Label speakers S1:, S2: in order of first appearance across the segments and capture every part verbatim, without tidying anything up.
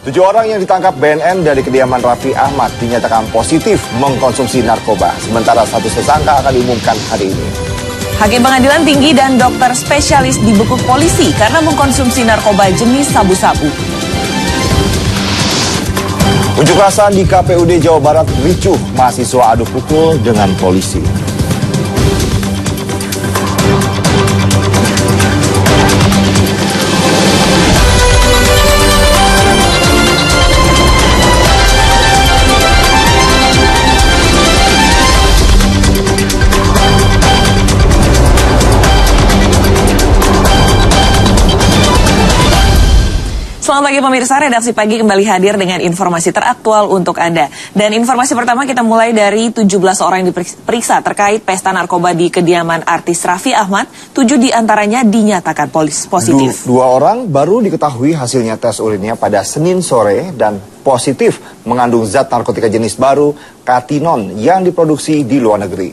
S1: Tujuh orang yang ditangkap B N N dari kediaman Raffi Ahmad dinyatakan positif mengkonsumsi narkoba. Sementara satu tersangka akan diumumkan hari ini.
S2: Hakim Pengadilan Tinggi dan dokter spesialis dibekuk polisi karena mengkonsumsi narkoba jenis sabu-sabu.
S1: Unjuk rasa di K P U D Jawa Barat ricuh, mahasiswa adu pukul dengan polisi.
S2: Selamat pagi pemirsa, Redaksi Pagi kembali hadir dengan informasi teraktual untuk Anda. Dan informasi pertama kita mulai dari tujuh belas orang yang diperiksa terkait pesta narkoba di kediaman artis Raffi Ahmad. Tujuh diantaranya dinyatakan polis positif.
S1: Du, dua orang baru diketahui hasilnya tes urinnya pada Senin sore dan positif mengandung zat narkotika jenis baru, katinon, yang diproduksi di luar negeri.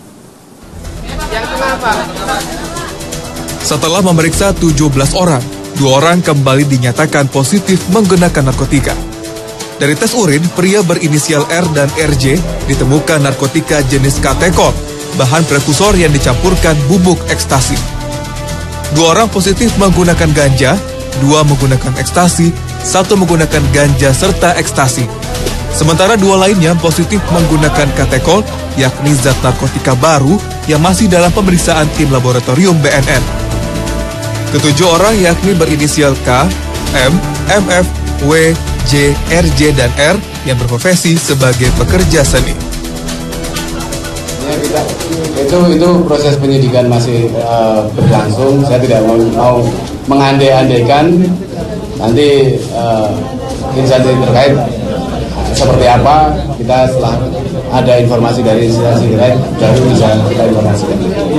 S3: Setelah memeriksa tujuh belas orang, dua orang kembali dinyatakan positif menggunakan narkotika. Dari tes urin, pria berinisial R dan R J ditemukan narkotika jenis katekol, bahan prekursor yang dicampurkan bubuk ekstasi. Dua orang positif menggunakan ganja, dua menggunakan ekstasi, satu menggunakan ganja serta ekstasi. Sementara dua lainnya positif menggunakan katekol, yakni zat narkotika baru yang masih dalam pemeriksaan tim laboratorium B N N. Ketujuh orang yakni berinisial K, M, M F, W, J, R J, dan R yang berprofesi sebagai pekerja seni.
S4: Ya, kita, itu itu proses penyidikan masih uh, berlangsung. Saya tidak mau, mau mengandai-andaikan nanti uh, instansi terkait seperti apa. Kita setelah ada informasi dari instansi terkait baru bisa kita informasikan.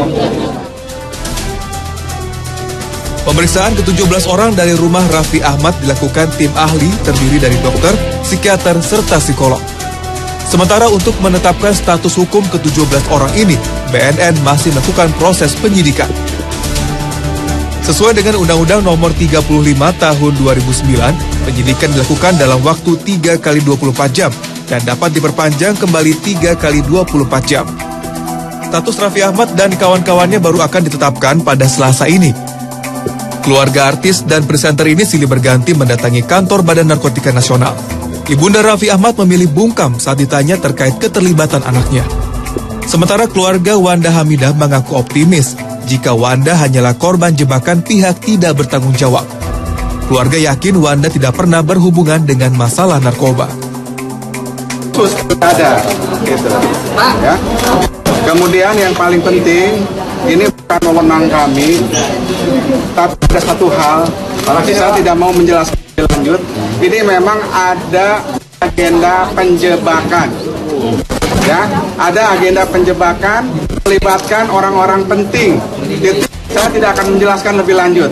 S3: Pemeriksaan ke tujuh belas orang dari rumah Raffi Ahmad dilakukan tim ahli terdiri dari dokter, psikiater, serta psikolog. Sementara untuk menetapkan status hukum ke tujuh belas orang ini, B N N masih melakukan proses penyidikan. Sesuai dengan Undang-Undang Nomor tiga puluh lima Tahun dua ribu sembilan, penyidikan dilakukan dalam waktu tiga kali dua puluh empat jam dan dapat diperpanjang kembali tiga kali dua puluh empat jam. Status Raffi Ahmad dan kawan-kawannya baru akan ditetapkan pada Selasa ini. Keluarga artis dan presenter ini silih berganti mendatangi kantor Badan Narkotika Nasional. Ibunda Raffi Ahmad memilih bungkam saat ditanya terkait keterlibatan anaknya. Sementara keluarga Wanda Hamidah mengaku optimis jika Wanda hanyalah korban jebakan pihak tidak bertanggung jawab. Keluarga yakin Wanda tidak pernah berhubungan dengan masalah narkoba.
S5: Terus ada, gitu. Ya. Kemudian yang paling penting, ini bukan wewenang kami, tapi ada satu hal, saya tidak mau menjelaskan lebih lanjut. Ini memang ada agenda penjebakan, ya, ada agenda penjebakan melibatkan orang-orang penting. Itu saya tidak akan menjelaskan lebih lanjut.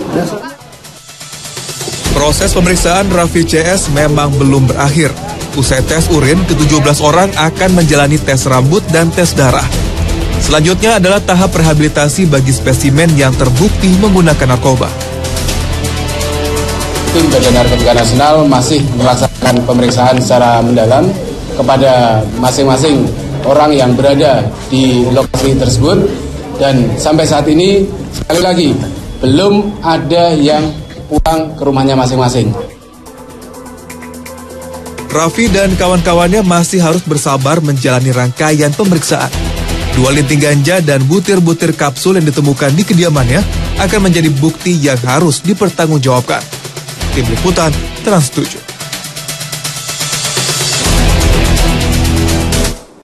S3: Proses pemeriksaan Raffi C S memang belum berakhir. Usai tes urin, ke tujuh belas orang akan menjalani tes rambut dan tes darah. Selanjutnya adalah tahap rehabilitasi bagi spesimen yang terbukti menggunakan narkoba.
S4: Tim Badan Narkotika Nasional masih melaksanakan pemeriksaan secara mendalam kepada masing-masing orang yang berada di lokasi tersebut. Dan sampai saat ini, sekali lagi, belum ada yang pulang ke rumahnya masing-masing.
S3: Raffi dan kawan-kawannya masih harus bersabar menjalani rangkaian pemeriksaan. Dua linting ganja dan butir-butir kapsul yang ditemukan di kediamannya akan menjadi bukti yang harus dipertanggungjawabkan. Tim Liputan Trans tujuh.